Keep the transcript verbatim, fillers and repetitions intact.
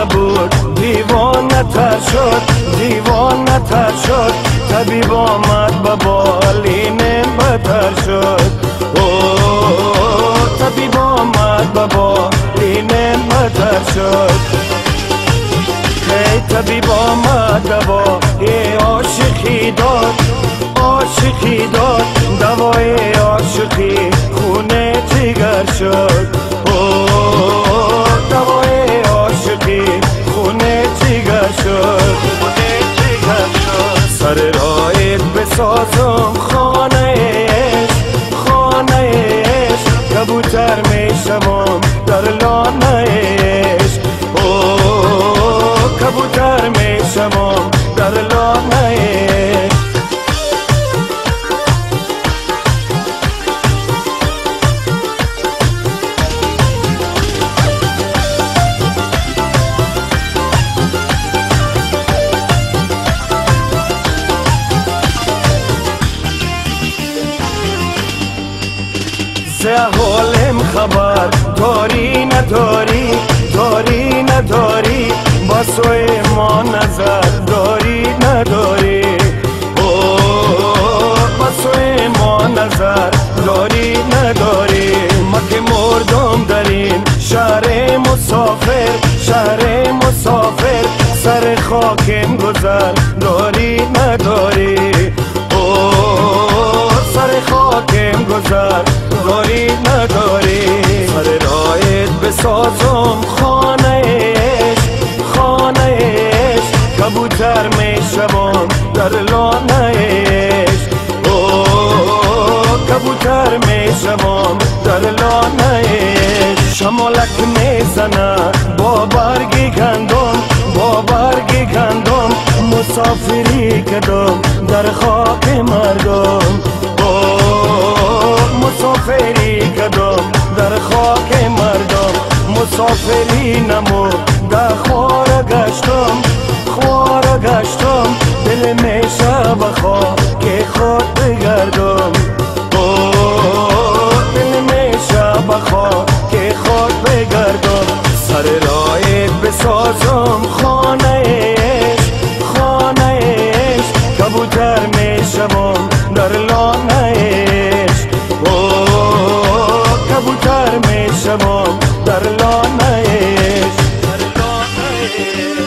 نبود دیوانه تر شد دیوانه تر شد طبیب آمد به بالینم بتر شد اوه طبیب آمد به بالینم بتر شد ای طبیب آمد دوا ای عاشقی داد عاشقی داد دوای عاشقی خونه جگر شد اوه دوای عاشقی خونه جگر شد خونه جگر شد سر رایت بسازم خانه عشق خانه عشق کبوتر میشوم در لانه عشق اوه کبوتر میشوم در لانه عشق حالم خبر داری نداری داری نداری با سوی ما نظر داری نداری اوه با سوی ما نظر داری نداری ما که مردم در این شهر مسافر شهر مسافر سر خاکم گذر داری نداری اوه سر خاکم گذر داری نداری سر رایت بسازم خانه عشق خانه عشق کبوتر میشوم در لانه عشق اوه کبوتر میشوم در لانه عشق شمالک میزنه با برگی گندم با برگی گندم مسافری کدم در خاک مردم مسافری کدم در خاک مردم مسافری نمو در خوار گشتم خوار گشتم دل میشه بخوا که خود بگردم دل میشه بخوا که خود بگردم سر رایت بسازم خانه عشق خانه عشق کبوتر میشوم در لانه عشق کبوتر میشوم در لانه عشق در لانه عشق